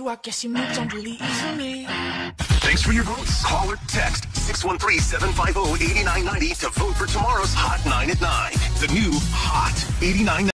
you, I guess you moved on really easily. Thanks for your votes. Call or text 613-750-8990 to vote for tomorrow's Hot 9 at 9. The new Hot 89.